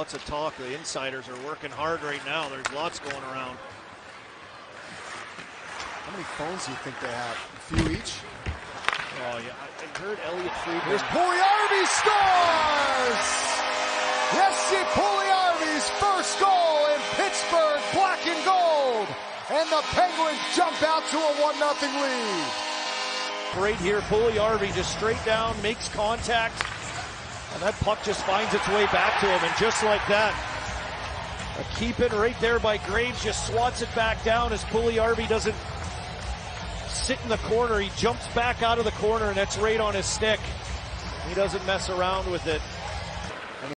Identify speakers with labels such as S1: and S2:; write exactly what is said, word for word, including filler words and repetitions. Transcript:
S1: lots of talk. The insiders are working hard right now. There's lots going around.
S2: How many phones do you think they have? A few each?
S1: Oh, yeah. I heard Elliot Friedman.
S2: Here's Puljujärvi scores! Jesse Puljujärvi's first goal in Pittsburgh, black and gold. And the Penguins jump out to a one nothing lead.
S1: Right here, Puljujärvi just straight down, makes contact. And that puck just finds its way back to him. And just like that, a keep it right there by Graves, just swats it back down as Puljujärvi doesn't sit in the corner. He jumps back out of the corner, and that's right on his stick. He doesn't mess around with it.